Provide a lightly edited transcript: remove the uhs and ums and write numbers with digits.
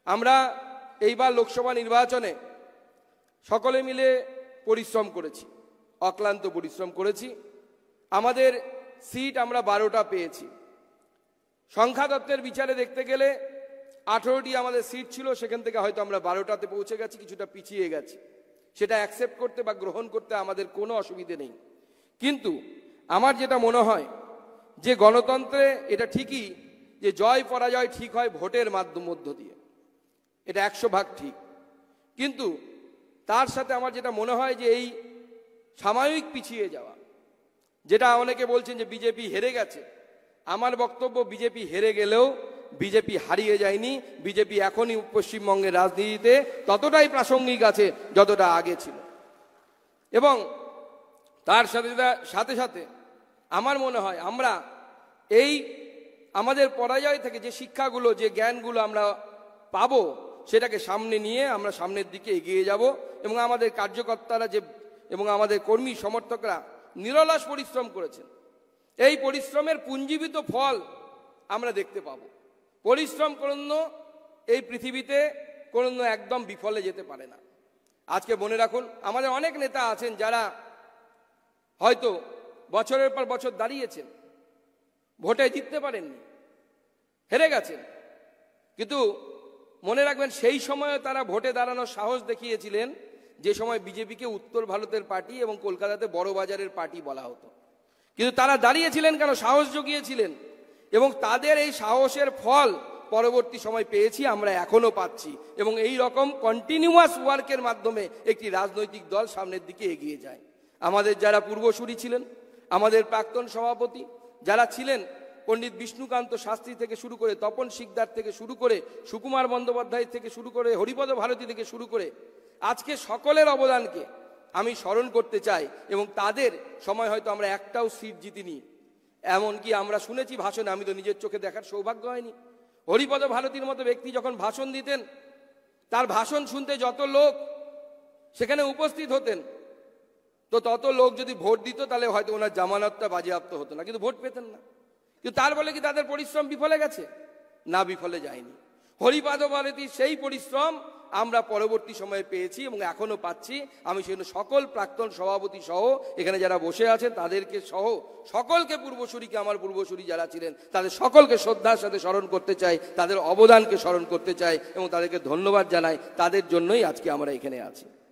আমরা এইবার লোকসভা নির্বাচনে সকলে মিলে পরিশ্রম করেছি, অক্লান্ত পরিশ্রম করেছি। আমাদের সিট আমরা 12টা পেয়েছি। সংখ্যা তত্ত্বের বিচারে দেখতে গেলে 18টি আমাদের সিট ছিল, সেখান থেকে হয়তো আমরা 12টাতে পৌঁছে গেছি, কিছুটা পিছিয়ে গেছি। সেটা অ্যাকসেপ্ট করতে বা গ্রহণ করতে আমাদের কোনো অসুবিধে নেই। কিন্তু আমার যেটা মনে হয় যে গণতন্ত্রে এটা ঠিকই যে জয় পরাজয় ঠিক হয় ভোটের মধ্য দিয়ে, এটা 100% ঠিক। কিন্তু তার সাথে আমার যেটা মনে হয় যে এই সাময়িক পিছিয়ে যাওয়া, যেটা অনেকে বলছেন যে বিজেপি হেরে গেছে, আমার বক্তব্য বিজেপি হেরে গেলেও বিজেপি হারিয়ে যায়নি। বিজেপি এখনই পশ্চিমবঙ্গের রাজনীতিতে ততটাই প্রাসঙ্গিক আছে যতটা আগে ছিল। এবং তার সাথে সাথে আমার মনে হয় আমরা এই আমাদের পরাজয় থেকে যে শিক্ষাগুলো, যে জ্ঞানগুলো আমরা পাবো, সেটাকে সামনে নিয়ে আমরা সামনের দিকে এগিয়ে যাব। এবং আমাদের কার্যকর্তারা এবং আমাদের কর্মী সমর্থকরা নিরলস পরিশ্রম করেছেন। এই পরিশ্রমের পুঞ্জীবিত ফল আমরা দেখতে পাবো। পরিশ্রম কোনো এই পৃথিবীতে কোনো একদম বিফলে যেতে পারে না। আজকে মনে রাখুন, আমাদের অনেক নেতা আছেন যারা হয়তো বছরের পর বছর দাঁড়িয়েছেন, ভোটে জিততে পারেননি, হেরে গেছেন। কিন্তু মনে রাখবেন, সেই সময়ে তারা ভোটে দাঁড়ানোর সাহস দেখিয়েছিলেন যে সময় বিজেপিকে উত্তর ভারতের পার্টি এবং কলকাতাতে বড় বাজারের পার্টি বলা হতো। কিন্তু তারা দাঁড়িয়েছিলেন কেন? সাহস জুগিয়েছিলেন। এবং তাদের এই সাহসের ফল পরবর্তী সময় পেয়েছি, আমরা এখনো পাচ্ছি। এবং এই রকম কন্টিনিউয়াস ওয়ার্কের মাধ্যমে একটি রাজনৈতিক দল সামনের দিকে এগিয়ে যায়। আমাদের যারা পূর্বসূরি ছিলেন, আমাদের প্রাক্তন সভাপতি যারা ছিলেন, পণ্ডিত বিষ্ণুকান্ত শাস্ত্রী থেকে শুরু করে, তপন শিকদার থেকে শুরু করে, সুকুমার বন্দ্যোপাধ্যায় থেকে শুরু করে, হরিপদ ভারতী থেকে শুরু করে, আজকে সকলের অবদানকে আমি স্মরণ করতে চাই। এবং তাদের সময় হয়তো আমরা একটাও সিট জিতিনি, এমনকি আমরা শুনেছি ভাষণে, আমি তো নিজের চোখে দেখার সৌভাগ্য হয়নি, হরিপদ ভারতীর মতো ব্যক্তি যখন ভাষণ দিতেন, তার ভাষণ শুনতে যত লোক সেখানে উপস্থিত হতেন, তো তত লোক যদি ভোট দিত তাহলে হয়তো ওনার জামানতটা বাজেয়াপ্ত হতো না, কিন্তু ভোট পেতেন না। কিন্তু তার বলে কি তাদের পরিশ্রম বিফলে গেছে? না, বিফলে যায়নি। হরিপদ ভারতীর সেই পরিশ্রম আমরা পরবর্তী সময়ে পেয়েছি এবং এখনো পাচ্ছি। আমি সেজন্য সকল প্রাক্তন সভাপতি সহ এখানে যারা বসে আছেন তাদেরকে সহ সকলকে, পূর্বসূরিকে, আমার পূর্বসূরি যারা ছিলেন তাদের সকলকে শ্রদ্ধার সাথে স্মরণ করতে চাই, তাদের অবদানকে স্মরণ করতে চাই এবং তাদেরকে ধন্যবাদ জানাই। তাদের জন্যই আজকে আমরা এখানে আছি।